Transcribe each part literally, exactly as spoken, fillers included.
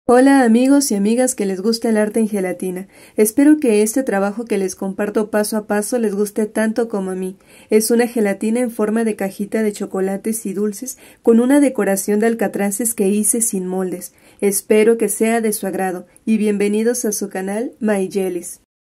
Hola amigos y amigas que les gusta el arte en gelatina. Espero que este trabajo que les comparto paso a paso les guste tanto como a mí. Es una gelatina en forma de cajita de chocolates y dulces con una decoración de alcatraces que hice sin moldes. Espero que sea de su agrado y bienvenidos a su canal My Jellies.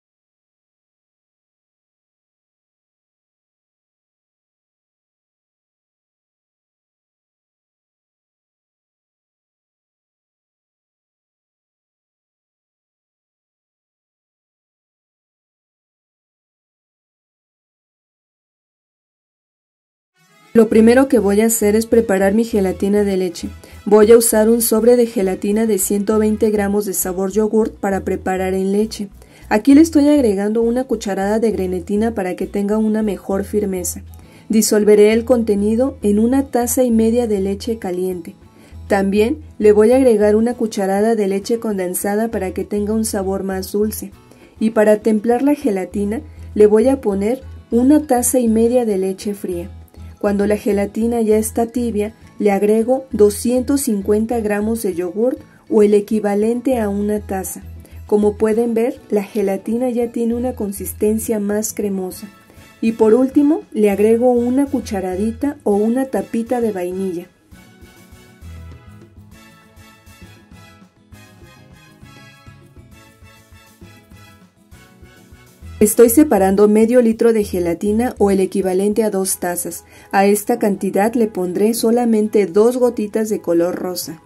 Lo primero que voy a hacer es preparar mi gelatina de leche. Voy a usar un sobre de gelatina de ciento veinte gramos de sabor yogurt para preparar en leche. Aquí le estoy agregando una cucharada de grenetina para que tenga una mejor firmeza. Disolveré el contenido en una taza y media de leche caliente. También le voy a agregar una cucharada de leche condensada para que tenga un sabor más dulce. Y para templar la gelatina le voy a poner una taza y media de leche fría. Cuando la gelatina ya está tibia, le agrego doscientos cincuenta gramos de yogurt o el equivalente a una taza. Como pueden ver, la gelatina ya tiene una consistencia más cremosa. Y por último, le agrego una cucharadita o una tapita de vainilla. Estoy separando medio litro de gelatina o el equivalente a dos tazas. A esta cantidad le pondré solamente dos gotitas de color rosa.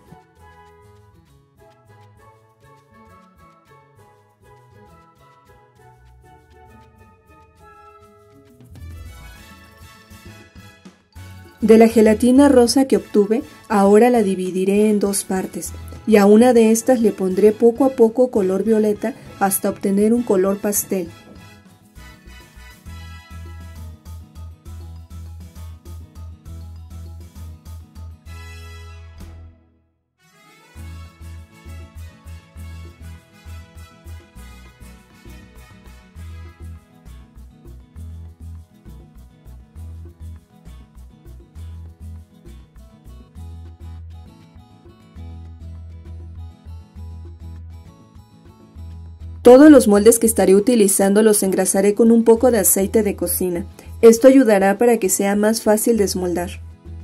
De la gelatina rosa que obtuve, ahora la dividiré en dos partes, y a una de estas le pondré poco a poco color violeta hasta obtener un color pastel. Todos los moldes que estaré utilizando los engrasaré con un poco de aceite de cocina. Esto ayudará para que sea más fácil desmoldar.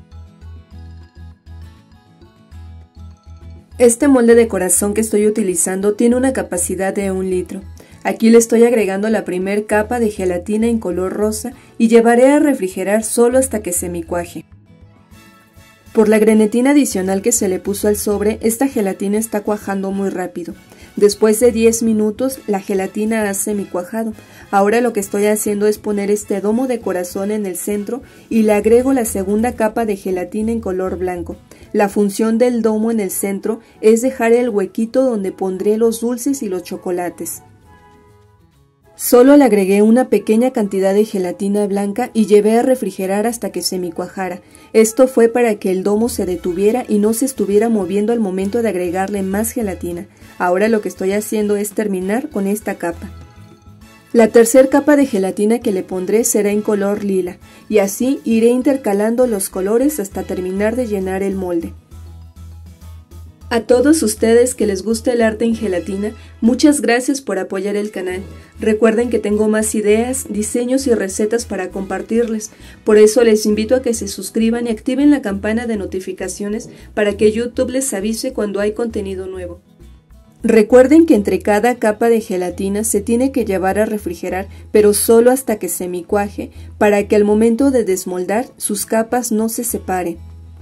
Este molde de corazón que estoy utilizando tiene una capacidad de un litro. Aquí le estoy agregando la primer capa de gelatina en color rosa y llevaré a refrigerar solo hasta que semicuaje. Por la grenetina adicional que se le puso al sobre, esta gelatina está cuajando muy rápido. Después de diez minutos, la gelatina ha semicuajado. Ahora lo que estoy haciendo es poner este domo de corazón en el centro y le agrego la segunda capa de gelatina en color blanco. La función del domo en el centro es dejar el huequito donde pondré los dulces y los chocolates. Solo le agregué una pequeña cantidad de gelatina blanca y llevé a refrigerar hasta que semicuajara. Esto fue para que el domo se detuviera y no se estuviera moviendo al momento de agregarle más gelatina. Ahora lo que estoy haciendo es terminar con esta capa. La tercera capa de gelatina que le pondré será en color lila, y así iré intercalando los colores hasta terminar de llenar el molde. A todos ustedes que les gusta el arte en gelatina, muchas gracias por apoyar el canal. Recuerden que tengo más ideas, diseños y recetas para compartirles. Por eso les invito a que se suscriban y activen la campana de notificaciones para que YouTube les avise cuando hay contenido nuevo. Recuerden que entre cada capa de gelatina se tiene que llevar a refrigerar, pero solo hasta que semicuaje, para que al momento de desmoldar sus capas no se separen.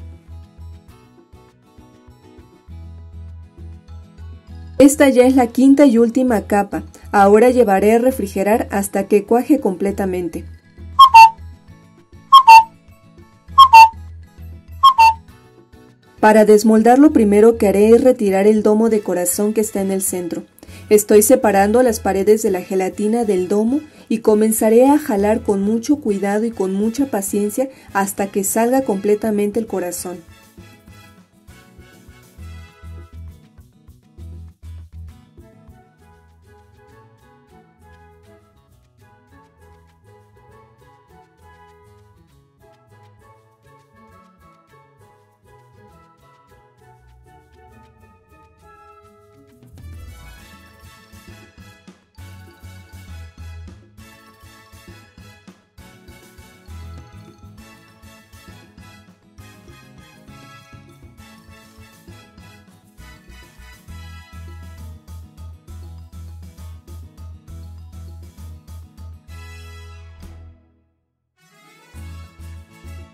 Esta ya es la quinta y última capa. Ahora llevaré a refrigerar hasta que cuaje completamente. Para desmoldar, lo primero que haré es retirar el domo de corazón que está en el centro. Estoy separando las paredes de la gelatina del domo y comenzaré a jalar con mucho cuidado y con mucha paciencia hasta que salga completamente el corazón.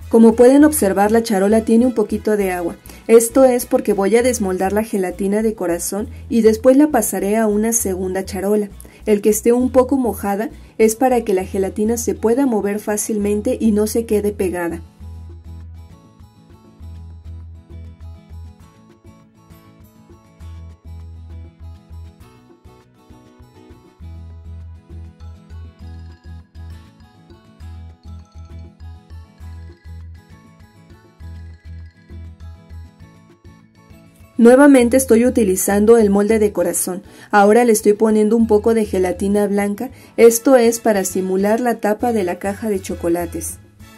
Como pueden observar, la charola tiene un poquito de agua. Esto es porque voy a desmoldar la gelatina de corazón y después la pasaré a una segunda charola. El que esté un poco mojada es para que la gelatina se pueda mover fácilmente y no se quede pegada. Nuevamente estoy utilizando el molde de corazón. Ahora le estoy poniendo un poco de gelatina blanca. Esto es para simular la tapa de la caja de chocolates.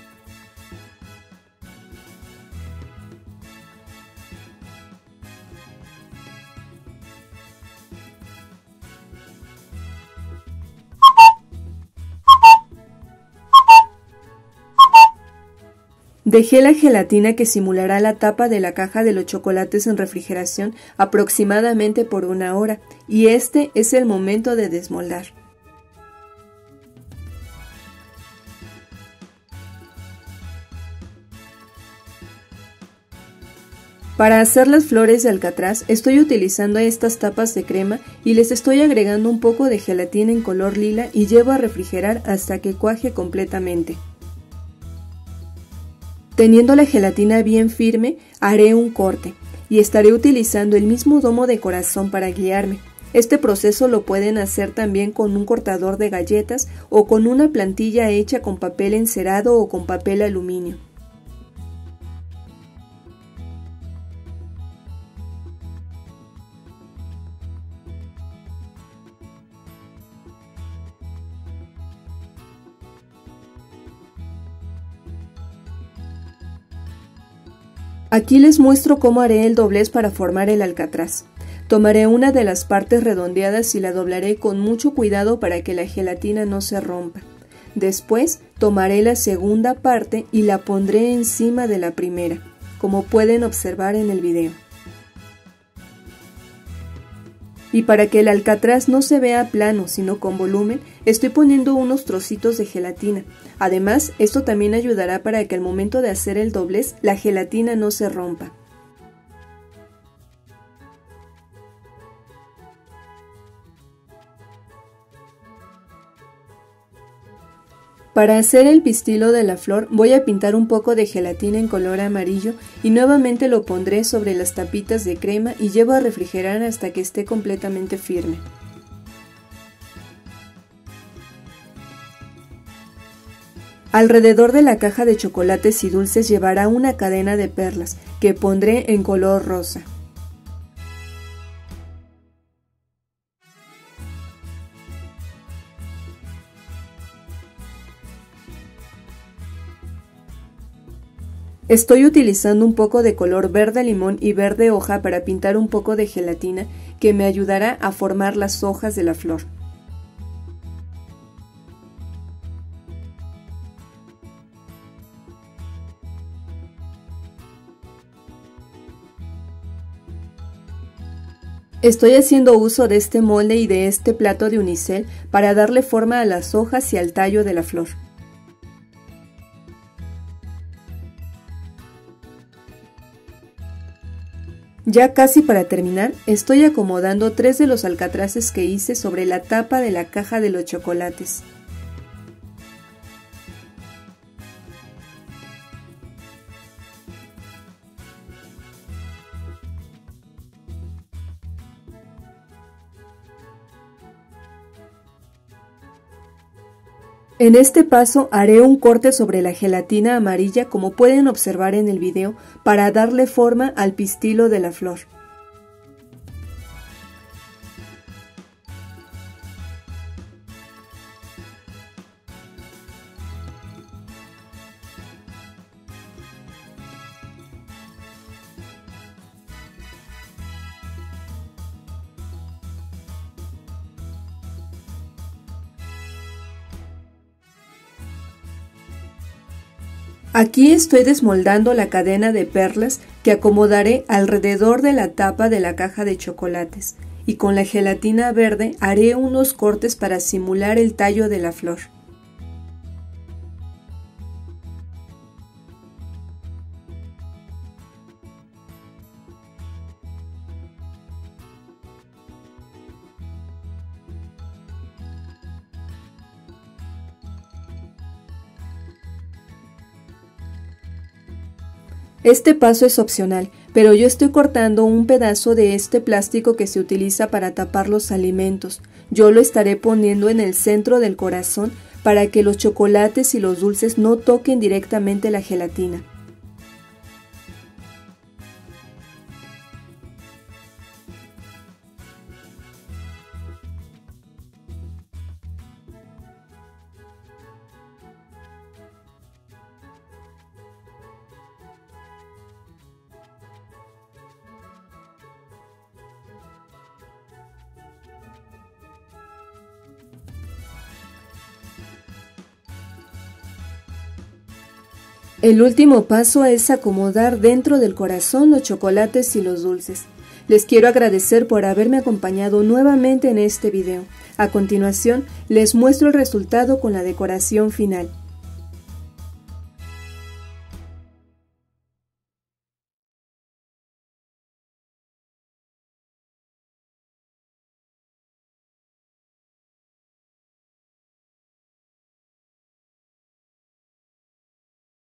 Dejé la gelatina que simulará la tapa de la caja de los chocolates en refrigeración aproximadamente por una hora, y este es el momento de desmoldar. Para hacer las flores de alcatraz estoy utilizando estas tapas de crema y les estoy agregando un poco de gelatina en color lila y llevo a refrigerar hasta que cuaje completamente. Teniendo la gelatina bien firme, haré un corte y estaré utilizando el mismo domo de corazón para guiarme. Este proceso lo pueden hacer también con un cortador de galletas o con una plantilla hecha con papel encerado o con papel aluminio. Aquí les muestro cómo haré el doblez para formar el alcatraz. Tomaré una de las partes redondeadas y la doblaré con mucho cuidado para que la gelatina no se rompa. Después tomaré la segunda parte y la pondré encima de la primera, como pueden observar en el video. Y para que el alcatraz no se vea plano sino con volumen, estoy poniendo unos trocitos de gelatina. Además, esto también ayudará para que al momento de hacer el doblez la gelatina no se rompa. Para hacer el pistilo de la flor voy a pintar un poco de gelatina en color amarillo y nuevamente lo pondré sobre las tapitas de crema y llevo a refrigerar hasta que esté completamente firme. Alrededor de la caja de chocolates y dulces llevará una cadena de perlas que pondré en color rosa. Estoy utilizando un poco de color verde limón y verde hoja para pintar un poco de gelatina que me ayudará a formar las hojas de la flor. Estoy haciendo uso de este molde y de este plato de unicel para darle forma a las hojas y al tallo de la flor. Ya casi para terminar, estoy acomodando tres de los alcatraces que hice sobre la tapa de la caja de los chocolates. En este paso haré un corte sobre la gelatina amarilla, como pueden observar en el video, para darle forma al pistilo de la flor. Aquí estoy desmoldando la cadena de perlas que acomodaré alrededor de la tapa de la caja de chocolates y con la gelatina verde haré unos cortes para simular el tallo de la flor. Este paso es opcional, pero yo estoy cortando un pedazo de este plástico que se utiliza para tapar los alimentos. Yo lo estaré poniendo en el centro del corazón para que los chocolates y los dulces no toquen directamente la gelatina. El último paso es acomodar dentro del corazón los chocolates y los dulces. Les quiero agradecer por haberme acompañado nuevamente en este video. A continuación, les muestro el resultado con la decoración final.